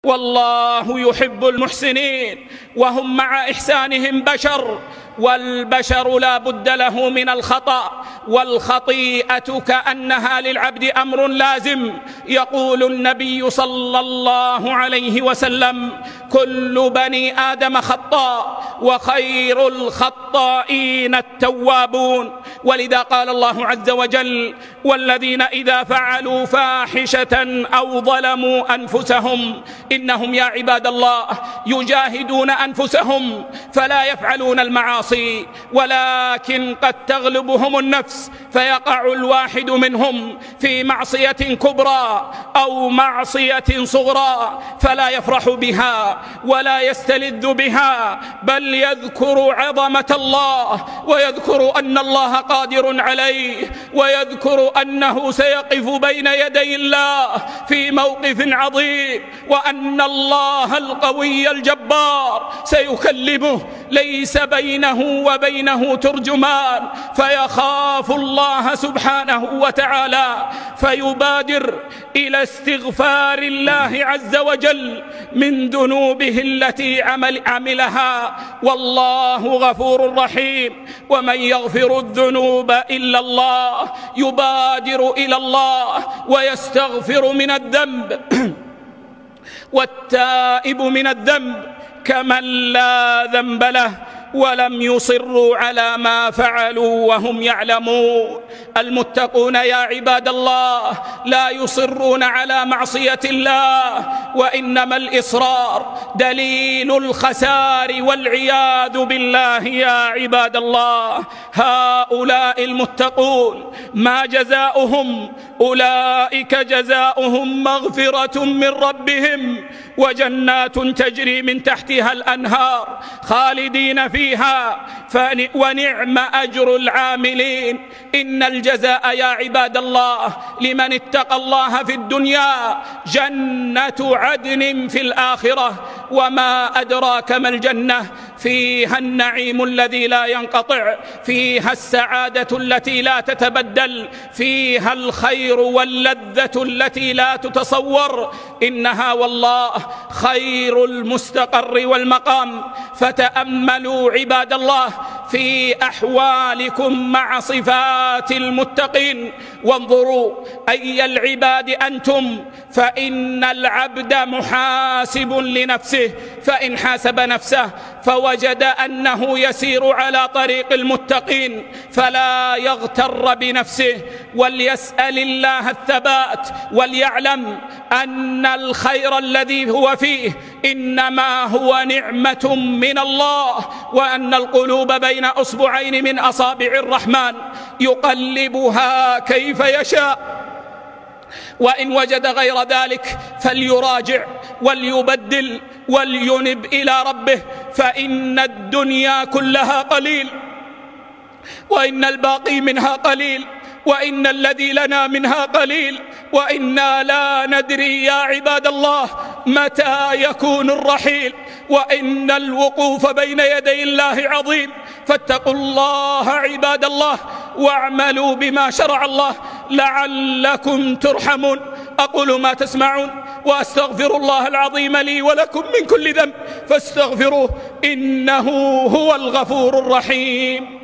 والله يحب المحسنين، وهم مع إحسانهم بشر، والبشر لا بد له من الخطأ، والخطيئة كأنها للعبد أمر لازم. يقول النبي صلى الله عليه وسلم: كل بني آدم خطاء وخير الخطائين التوابون. ولذا قال الله عز وجل: والذين إذا فعلوا فاحشة أو ظلموا أنفسهم، إنهم يا عباد الله يجاهدون أنفسهم فلا يفعلون المعاصي، ولكن قد تغلبهم النفس فيقع الواحد منهم في معصية كبرى أو معصية صغرى فلا يفرح بها ولا يستلذ بها، بل يذكر عظمة الله، ويذكر أن الله قادر عليه، ويذكر أنه سيقف بين يدي الله في موقف عظيم، وأن الله القوي الجبار سيكلمه ليس بينه وبينه ترجمان، فيخاف الله سبحانه وتعالى فيبادر إلى استغفار الله عز وجل من ذنوبه التي عملها، والله غفور رحيم. ومن يغفر الذنوب إلا الله يبادر إلى الله ويستغفر من الذنب، والتائب من الذنب كمن لا ذنب له، ولم يصروا على ما فعلوا وهم يعلمون. المتقون يا عباد الله لا يصرون على معصية الله، وإنما الإصرار دليل الخسار والعياذ بالله يا عباد الله. هؤلاء المتقون ما جزاؤهم؟ أولئك جزاؤهم مغفرة من ربهم وجنات تجري من تحتها الأنهار خالدين فيها ونعم أجر العاملين. إن الجزاء يا عباد الله لمن اتقى الله في الدنيا جنة عدن في الآخرة، وما أدراك ما الجنة؟ فيها النعيم الذي لا ينقطع، فيها السعادة التي لا تتبدل، فيها الخير واللذة التي لا تتصور. إنها والله خير المستقر والمقام. فتأملوا عباد الله في أحوالكم مع صفات المتقين، وانظروا أي العباد أنتم، فإن العبد محاسب لنفسه، فإن حاسب نفسه فوجد أنه يسير على طريق المتقين فلا يغتر بنفسه، وليسأل الله الثبات، وليعلم أن الخير الذي هو فيه إنما هو نعمة من الله، وأن القلوب بين أصبعين من أصابع الرحمن يقلبها كيف يشاء. وإن وجد غير ذلك فليراجع وليبدل ولينب إلى ربه، فإن الدنيا كلها قليل، وإن الباقي منها قليل، وإن الذي لنا منها قليل، وإنا لا ندري يا عباد الله متى يكون الرحيل، وإن الوقوف بين يدي الله عظيم. فاتقوا الله عباد الله واعملوا بما شرع الله لعلكم ترحمون. أقول ما تسمعون وأستغفر الله العظيم لي ولكم من كل ذنب فاستغفروه إنه هو الغفور الرحيم.